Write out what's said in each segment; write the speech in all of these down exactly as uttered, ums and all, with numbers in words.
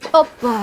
Օպա։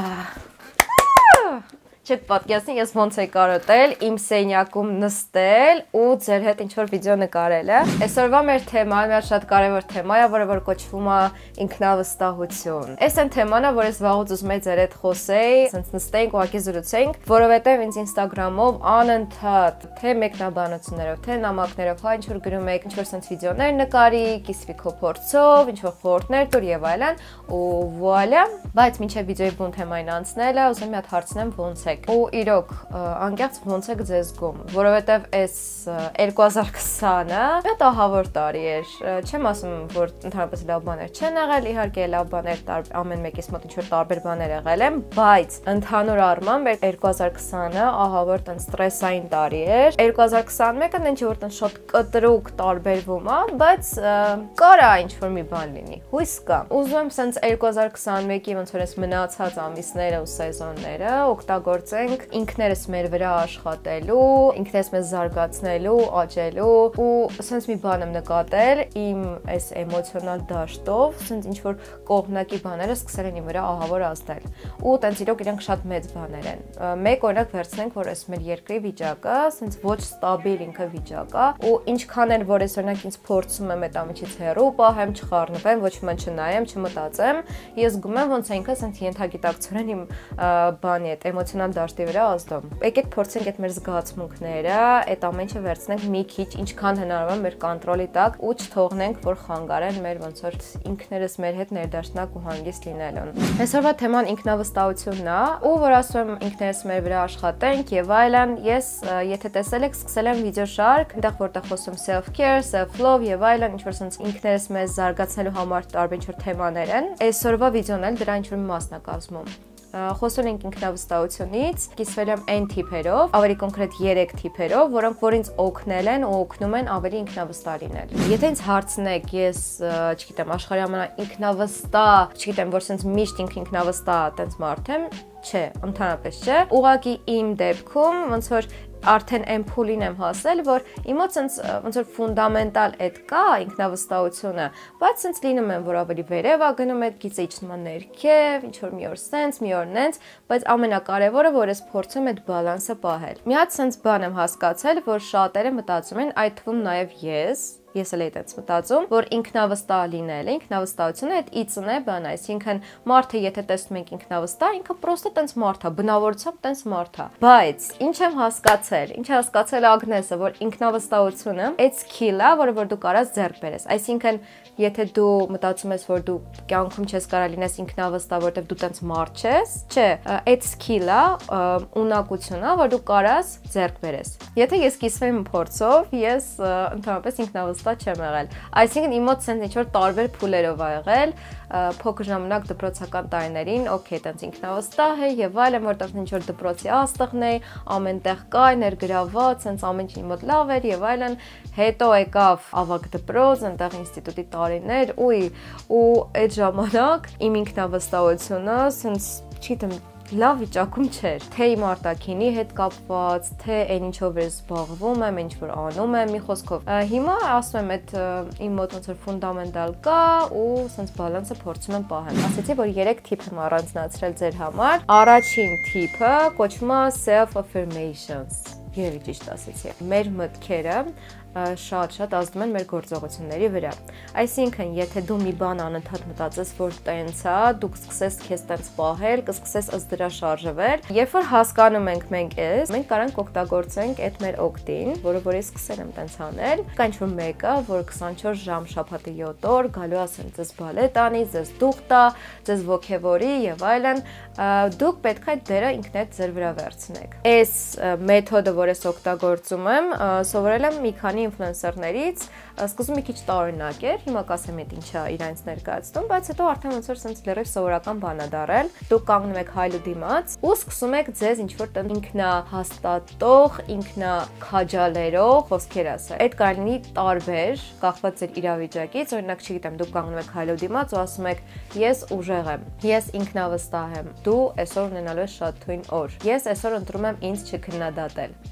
Չեք պատկերացնի, ես ոնց էի կարոտել, իմ սենյակում նստել ու ձեր հետ ինչ-որ վիդեո նկարել է։ Այսօրվա մեր թեման, մեր շատ կարևոր թեմա է, որը որ կոչվում է ինքնավստահություն։ Այս այն թեման է, որ ես վաղուց ուզում եի ձեր հետ խոսեի, ասենց նստեինք, ուղղակի զրուցեինք, որովհետև ինձ Instagram-ով անընդհատ թե մեկնաբանություններով, թե նամակներով, հա ինչ-որ գրում եք, ինչ-որ sense վիդեոներ նկարի, կիսվի քո փորձով, ինչ-որ խորհուրդներ տուր եւ այլն, ու վուալա, բայց մինչեւ վիդեոյի բուն թեմային անցնելը, ուզում եմ մի հատ հարցնեմ ոնց է ու իրոք անկեղծ ոնց եք ձեզ զգում, որովհետև այս երկու հազար քսանը մի ահավոր տարի էր, չեմ ասում, որ ընդհանրապես լավ բաներ չեն եղել, իհարկե լավ բաներ ամեն մեկից մոտ ինչ-որ տարբեր բաներ եղել են, բայց ընդհանուր առմամբ երկու հազար քսանը ահավոր տեն ստրեսային տարի էր, երկու հազար քսանմեկը նենց որ տեն շատ կտրուկ տարբերվում է, բայց կարա ինչ-որ մի բան լինի, հույս կա։ Ուզում եմ սենց երկու հազար քսանմեկի ոնց որ այս մնացած ամիսները ու սեզոնները օգտագործենք ինքներս մեր վրա աշխատելու, ինքներս մեզ զարգացնելու, աճելու ու սենց մի բան եմ նկատել իմ այս էմոցիոնալ դաշտով, սենց ինչ որ կողմնակի բաները սկսել են իմ վրա ահավոր ազդել։ Ու տենց իրոք իրենք շատ մեծ բաներ են։ Մեկ օրինակ վերցնենք, որ այս մեր երկրի վիճակը սենց ոչ ստաբիլ ինքը վիճակ է, ու ինչքան էլ որ այս օրինակ ինձ փորձում եմ այդ ամիջից հեռու պահեմ, չխառնվեմ, ոչ մի բան չնայեմ, չմտածեմ, ես զգում եմ ոնց է ինքը սենց ենթագիտակցորեն իմ բանի այդ էմոցիոնալ դաշտի վրա ազդում։ Եկեք փորձենք այդ մեր զգացմունքները, այդ ամեն ինչը վերցնենք մի քիչ, ինչքան հնարավոր մեր կոնտրոլի տակ ու չթողնենք, որ խանգարեն մեր ոնց որ ինքներս մեր հետ ներդաշնակ ու հանգիստ լինելուն։ Այսօրվա թեման ինքնավստահությունն է, ու որ ասում եմ ինքներս մեր վրա աշխատենք եւ այլն, ես եթե տեսել եք, սկսել եմ վիդեոշարք, այնտեղ որտեղ խոսում self-care, self-love եւ այլն, ինչ որ sense ինքներս մեզ զարգացնելու համար տարբեր ինչ որ թեմաներ են։ Այսօրվա վիդեոն էլ դրա ինչ որ մասն է կազմում։ Խոսում ենք ինքնավստահությունից, կիսվել եմ այն թիփերով, ավելի կոնկրետ երեք թիփերով, որոնք որ ինձ օգնել են ու օգնում են ավելի ինքնավստահ լինել։ Եթե ինձ հարցնեք, ես, չգիտեմ, աշխարհի ամենաինքնավստահ, չգիտեմ, որ sense միշտ ինքնավստահ այտենց մարդ եմ, չէ, ընդհանրապես չէ։ Ուղղակի իմ դեպքում ոնց որ արդեն այն փուլին եմ հասել, որ իմ մոտ sense ոնց որ ֆունդամենտալ այդ կա ինքնավստահությունը, բայց sense լինում են, որ ավելի վերև է գնում այդ գիծը իջնում է ներքև, ինչ որ մի օր sense, մի օր նենց, բայց ամենակարևորը, որ ես փորձում եմ այդ բալանսը պահել։ Մի հատ sense բան եմ հասկացել, որ շատերը մտածում են, այդ թվում նաև ես Ես էլ այդպես մտածում, որ ինքնավստահ լինելը, ինքնավստահությունը այդ իծն է բան, այսինքն մարդը եթե տեսնում ենք ինքնավստահ, ինքը պրոստը տենց մարդ է, բնավորությամբ տենց մարդ է։ Բայց ինչ եմ հասկացել, ինչ հասկացել Ագնեսը, որ ինքնավստահությունը այդ skill է, որը որ դու կարաս ձեռք բերես։ Այսինքն, եթե դու մտածում ես, որ դու կյանքում չես կարա լինես ինքնավստահ, որովհետև դու տենց մարդ չես, չէ, այդ skill-ը ունակություն է, որ դու կարաս ձեռք բերես։ Եթե ես կիսվեմ փորձով, ես ընդհանրապես ինքնավստահ չեմ եղել։ Այսինքն իմ մոտ sense ինչ-որ տարբեր փուլերով ա եղել, փոքր ժամանակ դպրոցական տարիներին, օքեյ, տենց ինքնավստահ է եւ այլն, որտեղ ինչ-որ դպրոցի աստղն էի, ամենտեղ կա, ներգրաված, sense ամեն ինչ իմ մոտ լավ էր եւ այլն, հետո եկավ ավագ դպրոց, այնտեղ ինստիտուտի տարիներ, ուի, ու այդ ժամանակ իմ ինքնավստահությունը sense չգիտեմ լավ վիճակում չէր, թե իմ արտաքինի հետ կապված, թե այն ինչով ես զբաղվում եմ, ինչ որ անում եմ, մի խոսքով։ Հիմա ասում եմ, այդ իմ մոտ ոնց որ ֆունդամենտալ կա ու sense բալանսը փորձում եմ պահել։ Ասացի, որ երեք թիփ եմ առանձնացրել ձեր համար։ Առաջին թիփը կոչվում է self affirmations։ Երևի ճիշտ ասեցի։ Մեր մտքերը շատ-շատ ազդում են մեր գործողությունների վրա։ Այսինքն, եթե դու մի բան անընդհատ մտածես, որ տենց է, դու կսկսես քեզ տենց պահել, կսկսես ըստ դրա շարժվել, երբ որ հասկանում ենք մենք էս, մենք կարանք օգտագործենք այդ մեր օգտին, որը որ ես սկսել եմ տենց անել, կա ինչ-որ մեկը, որ քսանչորս ժամ շաբաթը յոթ օր գալու ասեն ձեզ բալետ անի, ձեզ դուխ տա, ձեզ ոգևորի եւ այլն, դուք պետք է դերը ինքներդ ձեր վրա վերցնեք։ Այս մեթոդը, որ ես օգտագործում եմ, սովորել եմ մի քանի ինֆլուենսերներից, սկզբում մի քիչ տարօրինակ էր, հիմա կասեմ այդ ինչա իրանց ներկայացնում, բայց հետո արդեն ոնց որ sense լրիվ սովորական բան է դարել։ Դուք կանգնում եք հայլու դիմաց ու սկսում եք ձեզ ինչ որ ինքնահաստատող, ինքնաքաջալերող խոսքեր ասել։ Այդ կարող լինի տարբեր, կախված ձեր իրավիճակից, օրինակ, չգիտեմ, դուք կանգնում եք հայլու դիմաց ու ասում եք. ես ուժեղ եմ, ես ինքնավստահ եմ, դու այսօր ունենալու ես շատ թույն օր, ես այսօր ընտրում եմ ինձ չքննադատել։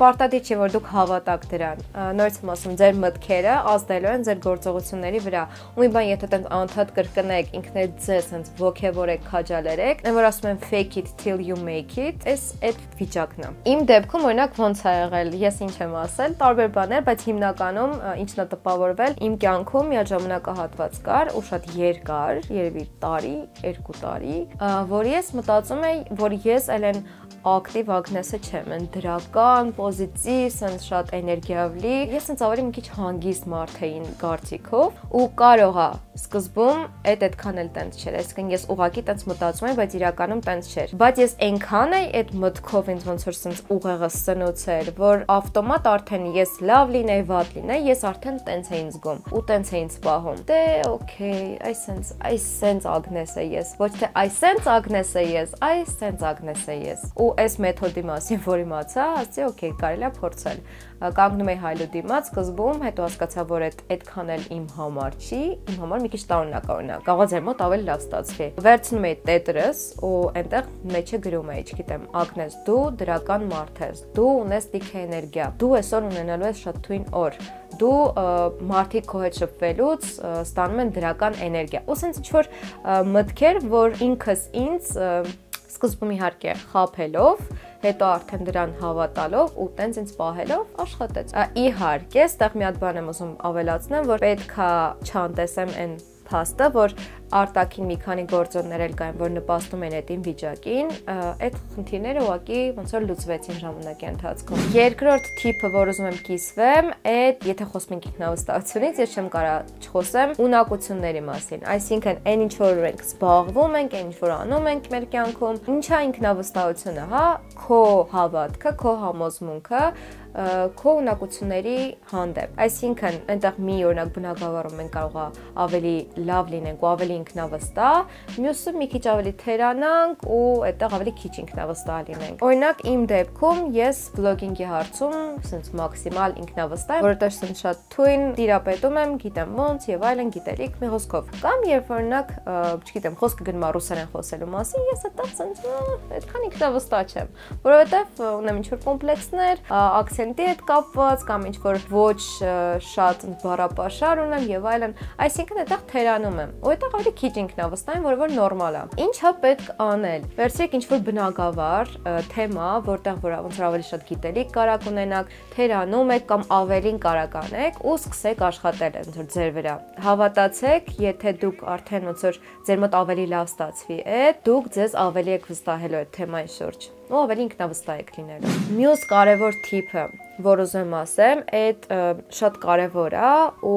պարտադիր չի, որ դուք հավատաք դրան։ Նորից եմ ասում, ձեր մտքերը ազդելու են ձեր գործողությունների վրա։ Ու մի բան, եթե տենց անդադ կրկնեք, ինքներդ ձեզ հենց ոգևորեք, քաջալերեք, այն որ ասում են fake it till you make it, էս այդ վիճակն է։ Իմ դեպքում օրինակ ոնց է եղել, ես ինչ եմ ասել, տարբեր բաներ, բայց հիմնականում ինչն է տպավորվել, իմ կյանքում մի ժամանակահատված կար ու շատ երկար, երևի տարի, երկու տարի, որ ես մտածում էի, որ ես ելեն ակտիվ Ագնեսը չեմ, են դրական, պոզիտիվ, սենց շատ էներգիավլի։ Ես սենց ավելի մի քիչ հանգիստ մարդ էին կարծիքով ու կարող է սկզբում այդ այդքան էլ տենց չէր, այսինքն ես ուղակի տենց մտածում եմ, բայց իրականում տենց չէր։ Բայց ես այնքան էի այդ մտքով ինձ ոնց որ սենց ուղեղը սնուցեր, որ ավտոմատ արդեն ես լավ լինեի, վատ լինեի, ես արդեն տենց էի զգում ու տենց էի զբաղում։ Դե օքեյ, այս սենց, այս սենց Ագնես է ես, ոչ թե այս սենց Ագնես է ես, այս սենց Ագնես է ես։ Ու այս մեթոդի մասին, որ իմացա, ասացի, օքեյ, կարելի է փորձել։ Կանգնում էի հայլու դիմաց, սկզբում, հետո հասկացա, որ այդ այդքան էլ իմ համար չի, իմ համար մի քիչ տարօրինակ է, օրինակ, կարող է ձեր մոտ ավելի լավ ստացվի։ Վերցնում էի տետրս ու այնտեղ մեջը գրում էի, չգիտեմ, Ագնես, դու դրական մարդ ես, դու ունես լիքը էներգիա, դու այսօր ունենալու ես շատ թույն օր, դու մարդիկ քո հետ շփվելուց ստանում են դրական էներգիա։ Ու սենց ինչ-որ մտքեր, որ ինքս ինձ սկզբում իհարկե խաբելով, հետո արդեն դրան հավատալով ու տենց ինձ պահելով աշխատեց։ Իհարկե, այստեղ մի հատ բան եմ ուզում ավելացնեմ, որ պետքա չանտեսեմ այն փաստը, որ արտաքին մի քանի գործոններ էլ կային, որ նպաստում են այդ վիճակին, այդ խնդիրները ուղղակի ոնց որ լուծվեցին ժամանակի ընթացքում։ Երկրորդ թիփը, որ ուզում եմ կիսվեմ, այդ եթե խոսում ենք ինքնավստահությունից, ես չեմ կարա չխոսեմ ունակությունների մասին, այսինքն այն ինչ որ մենք զբաղվում ենք, այն ինչ որ անում ենք մեր կյանքում, ինչա ինքնավստահությունը, հա, քո հավատքը, քո համոզմունքը, քո ունակությունների հանդեպ։ Այսինքն, այնտեղ մի օրինակ բնակավարում մենք կարող ավելի լավ լինենք ու ավելի ինքնավստահ, մյուսը մի քիչ ավելի թերանանք ու այդտեղ ավելի քիչ ինքնավստահ լինենք։ Օրինակ իմ դեպքում ես վլոգինգի հարցում սենց մաքսիմալ ինքնավստահ եմ, որովհետև սենց շատ թույն տիրապետում եմ, գիտեմ ոնց եւ այլն, գիտելիք մի խոսքով։ Կամ երբ օրինակ, չգիտեմ, խոսքը գնում է ռուսերեն խոսելու մասին, ես այդտեղ սենց այդքան ինքնավստահ չեմ, որովհետև ունեմ ինչ-որ կոմպլեքսներ, ակցենտի հետ կապված կամ ինչ-որ ոչ շատ բառապաշար ունեմ եւ այլն, այսինքն այդտեղ թերանում եմ։ Ու այդտեղ ավելի քիչ ինքնավստահ եմ, որը որ նորմալ է։ Ինչա պետք անել։ Վերցրեք ինչ-որ բնակավար թեմա, որտեղ որ ոնց որ ավելի շատ գիտելիք կարաք ունենաք, թերանում եք կամ ավելին կարաք անեք ու սկսեք աշխատել ոնց որ ձեր վրա։ Հավատացեք, եթե դուք արդեն ոնց որ ձեր մոտ ավելի լավ ստացվի, այդ դուք ձեզ ավելի եք վստահելու այդ թեմայի շուրջ ու ավելի ինքնավստահ եք լինելու։ Մյուս կարևոր թիփը, որ ուզում ասեմ, այդ շատ կարևոր է ու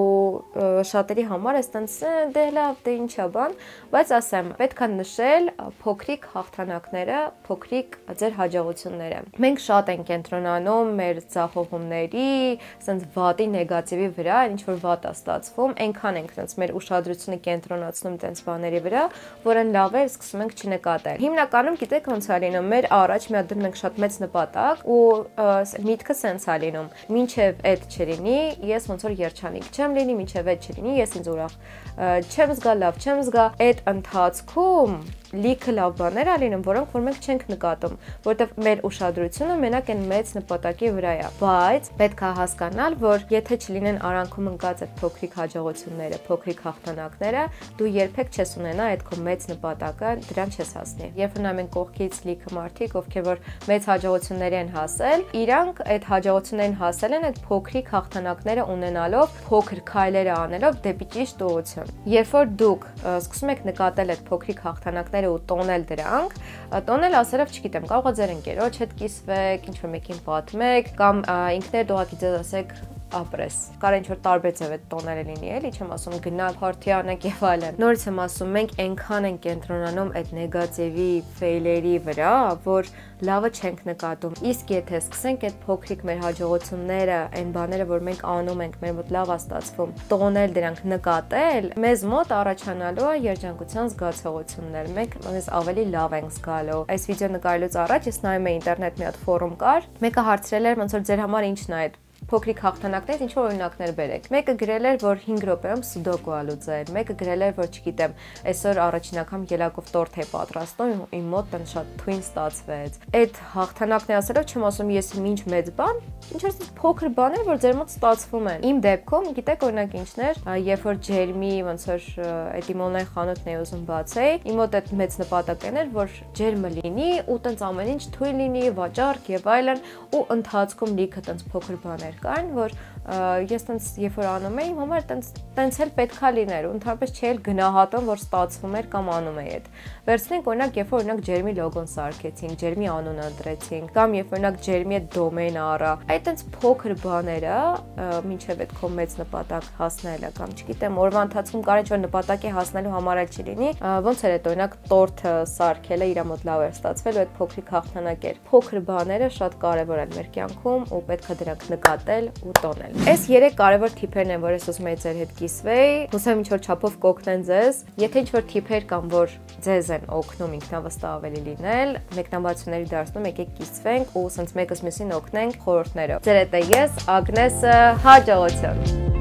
շատերի համար էս տենց դե լավ, դե ինչ է բան, բայց ասեմ, պետք է նշել փոքրիկ հաղթանակները, փոքրիկ ձեր հաջողությունները։ Մենք շատ ենք կենտրոնանում մեր ձախողումների, սենց վատի, նեգատիվի վրա, ինչ որ վատ է ստացվում, այնքան ենք սենց մեր ուշադրությունը կենտրոնացնում տենց բաների վրա, որ այն լավ է սկսում ենք չնկատել։ Հիմնականում գիտեք ոնց է լինում, մեր առաջ մի հատ դնում ենք շատ մեծ նպատակ ու միտքը սենց է լինում։ Մինչև այդ չլինի, ես ոնց որ երջանիկ չեմ լինի, մինչև այդ չլինի, ես ինձ ուրախ չեմ զգա, լավ չեմ զգա։ Այդ ընթացքում լիքը լավ բաներ ա լինում, որոնք որ մենք չենք նկատում, որովհետև մեր ուշադրությունը մենակ այն մեծ նպատակի վրա է։ Բայց պետք է հասկանալ, որ եթե չլինեն արանքում ընկած այդ փոքրիկ հաջողությունները, փոքրիկ հաղթանակները, դու երբեք չես ունենա այդ քո մեծ նպատակը, դրան չես հասնի։ Երբ նայում ենք կողքից լիքը մարդիկ, ովքեր որ մեծ հաջողությունների են հասել, իրանք այդ հաջողություններին հասել են այդ փոքրիկ հաղթանակները ունենալով, փոքր քայլերը անելով դեպի ճիշտ ուղղություն։ Երբ որ դուք սկսում եք նկատել այդ փոքրիկ հաղթանակները ու տոնել դրանք, տոնել ասելով, չգիտեմ, կարող է ձեր ընկերոջ հետ կիսվեք, ինչ-որ մեկին պատմեք, կամ ինքներդ ուղղակի ձեզ ասեք ապրես։ Կարող ինչ-որ տարբեր ձև է տոները լինի, էլի, չեմ ասում գնալ party անեք եւ այլն։ Նորից եմ ասում, մենք այնքան ենք կենտրոնանում այդ նեգատիվի, ֆեյլերի վրա, որ լավը չենք նկատում։ Իսկ եթե սկսենք այդ փոքրիկ մեր հաջողությունները, այն բաները, որ մենք անում ենք, մեր մոտ լավ է ստացվում, տոնել դրանք, նկատել, մեզ մոտ առաջանալու է երջանկության զգացողություններ։ Մենք մեզ ավելի լավ ենք զգալու։ Այս վիդեո նկարելուց առաջ ես նայում էի ինտերնետ մի հատ ֆորում կար, մեկը հարցրել էր ոնց որ ձեր համար ինչն է այդ փոքրիկ հաղթանակներից ինչ որ օրինակներ բերեք։ Մեկը գրել էր, որ հինգ րոպեում սուդոկու ա լուծել, մեկը գրել էր, որ չգիտեմ, այսօր առաջին անգամ ելակով տորթ է պատրաստում, իմ մոտ տան շատ թույն ստացվեց։ Այդ հաղթանակն ասելով չեմ ասում ես ինչ մեծ բան, ինչ որ փոքր բաներ, որ ձեր մոտ ստացվում են։ Իմ դեպքում, գիտեք, օրինակ ինչն էր, երբ որ ջերմի ոնց որ այդ իմ օնլայն խանութն էի ուզում բացեի, իմ մոտ այդ մեծ նպատակն էր, որ ջերմը լինի ու տենց ամեն ինչ թույն լինի, վաճառք եւ այլն, ու ընթացքում լիքը տենց փոքր բաներ կային, որ ես տենց երբ որ անում էի, իմ համար տենց տենց էլ պետքա լիներ, ու ընդհանրապես չի էլ գնահատում, որ ստացվում էր կամ անում էի այդ։ Վերցնենք օրինակ, երբ որ օրինակ ջերմի լոգոն սարքեցինք, ջերմի անունը ընտրեցինք, կամ երբ օրինակ ջերմի այդ դոմեյնը առա, այդ տենց փոքր բաները, մինչև այդ քո մեծ նպատակ հասնելը, կամ չգիտեմ, օրվա ընթացքում կարելի որ նպատակի հասնելու համար էլ չլինի, ոնց էր այդ օրինակ տորթը սարքելը իր մոտ լավ էր ստացվել, ու այդ փոքրիկ հաղթանակ էր։ Փոքր բաները շատ կարևոր են մեր կյանքում ու պետք է դրանք նկատել ու տոնել։ Այս երեք կարևոր թիփերն են, որ ես ուզում եի ձեր հետ կիսվեի, հուսամ ինչ որ չափով կօգնեն ձեզ։ Եթե ինչ որ թիփեր կան, որ ձեզ են օգնում ինքնավստահ ավելի լինել, մեկնաբանությունների դարձնում եկեք կիսվենք ու սենց մեկս մյուսին օգնենք խորհուրդներով։ Ձեր հետ է ես, Ագնեսը, հաջողություն։